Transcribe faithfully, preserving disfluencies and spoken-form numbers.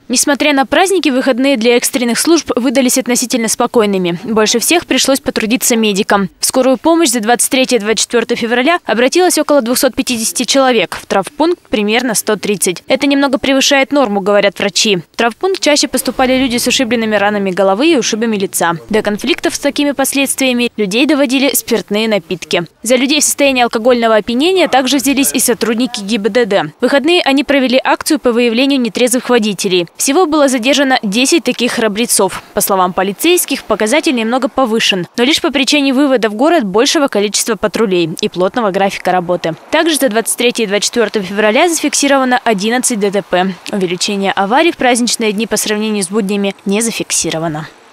Несмотря на праздники, выходные для экстренных служб выдались относительно спокойными. Больше всех пришлось потрудиться медикам. В скорую помощь за двадцать третье — двадцать четвёртое февраля обратилось около двухсот пятидесяти человек. В травмпункт примерно сто тридцать. Это немного превышает норму, говорят врачи. В травмпункт чаще поступали люди с ушибленными ранами головы и ушибами лица. До конфликтов с такими последствиями людей доводили спиртные напитки. За людей в состоянии алкогольного опьянения также взялись и сотрудники ГИБДД. В выходные они провели акцию по выявлению нетрезвых водителей. Всего было задержано десять таких храбрецов. По словам полицейских, показатель немного повышен, но лишь по причине вывода в город большего количества патрулей и плотного графика работы. Также за двадцать третье и двадцать четвёртое февраля зафиксировано одиннадцать ДТП. Увеличение аварий в праздничные дни по сравнению с буднями не зафиксировано.